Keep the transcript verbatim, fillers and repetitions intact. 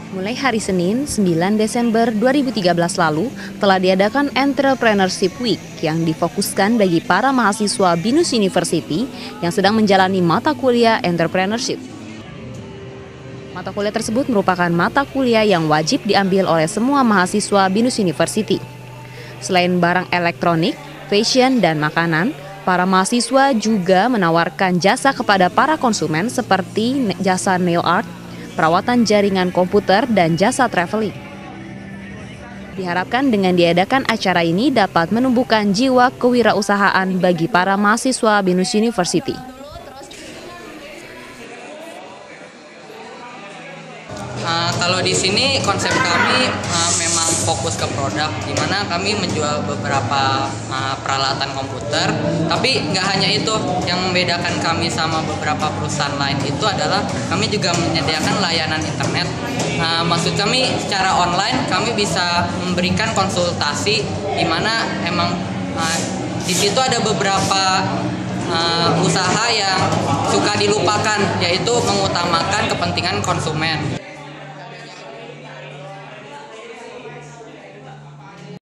Mulai hari Senin, sembilan Desember dua ribu tiga belas lalu, telah diadakan Entrepreneurship Week yang difokuskan bagi para mahasiswa BINUS University yang sedang menjalani mata kuliah Entrepreneurship. Mata kuliah tersebut merupakan mata kuliah yang wajib diambil oleh semua mahasiswa BINUS University. Selain barang elektronik, fashion, dan makanan, para mahasiswa juga menawarkan jasa kepada para konsumen seperti jasa nail art, perawatan jaringan komputer, dan jasa traveling. Diharapkan dengan diadakan acara ini dapat menumbuhkan jiwa kewirausahaan bagi para mahasiswa BINUS University. Uh, kalau di sini konsep kami uh, memang fokus ke produk, di mana kami menjual beberapa uh, peralatan komputer. Tapi nggak hanya itu, yang membedakan kami sama beberapa perusahaan lain itu adalah kami juga menyediakan layanan internet. Uh, maksud kami secara online kami bisa memberikan konsultasi, di mana emang uh, di situ ada beberapa uh, usaha yang suka dilupakan, yaitu mengutamakan kepentingan konsumen.